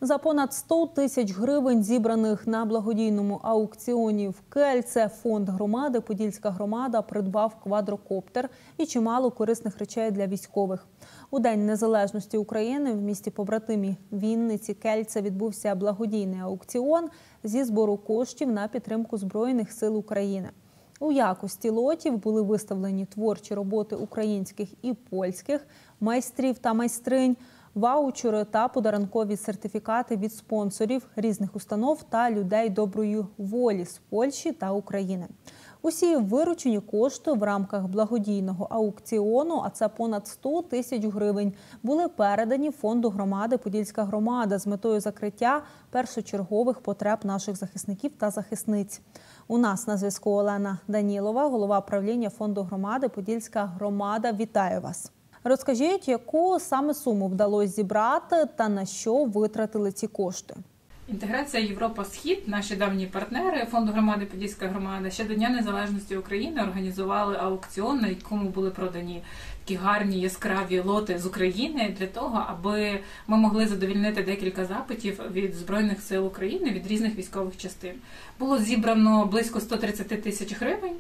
За понад 100 тисяч гривень, зібраних на благодійному аукціоні в Кельце, фонд громади «Подільська громада» придбав квадрокоптер і чимало корисних речей для військових. У День незалежності України в місті-побратимі Вінниці Кельце відбувся благодійний аукціон зі збору коштів на підтримку Збройних сил України. У якості лотів були виставлені творчі роботи українських і польських майстрів та майстринь, ваучери та подарункові сертифікати від спонсорів різних установ та людей доброї волі з Польщі та України. Усі виручені кошти в рамках благодійного аукціону, а це понад 100 тисяч гривень, були передані фонду громади «Подільська громада» з метою закриття першочергових потреб наших захисників та захисниць. У нас на зв'язку Олена Данілова, голова правління фонду громади «Подільська громада». Вітаю вас! Розкажіть, яку саме суму вдалося зібрати та на що витратили ці кошти? Інтеграція Європа-Схід, наші давні партнери фонду громади «Подільська громада» ще до Дня незалежності України організували аукціон, на якому були продані такі гарні яскраві лоти з України для того, аби ми могли задовольнити декілька запитів від Збройних сил України, від різних військових частин. Було зібрано близько 130 тисяч гривень,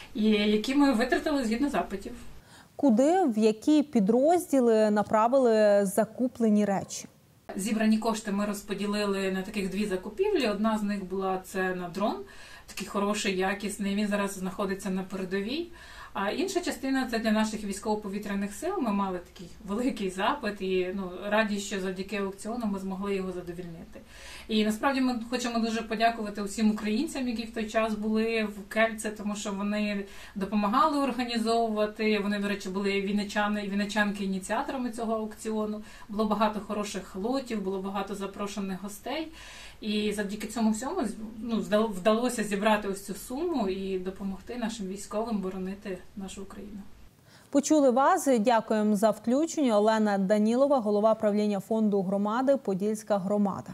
які ми витратили згідно запитів. Куди, в які підрозділи направили закуплені речі? Зібрані кошти ми розподілили на таких дві закупівлі. Одна з них була це на дрон, такий хороший, якісний, він зараз знаходиться на передовій. А інша частина – це для наших військово-повітряних сил. Ми мали такий великий запит і раді, що завдяки аукціону ми змогли його задовольнити. І насправді ми хочемо дуже подякувати усім українцям, які в той час були в Кельце, тому що вони допомагали організовувати. Вони, до речі, були вінничани і вінничанки ініціаторами цього аукціону. Було багато хороших лотів, було багато запрошених гостей. І завдяки цьому всьому вдалося зібрати ось цю суму і допомогти нашим військовим боронити нашу Україну. Почули вас. Дякуємо за включення. Олена Данілова, голова правління фонду громади «Подільська громада».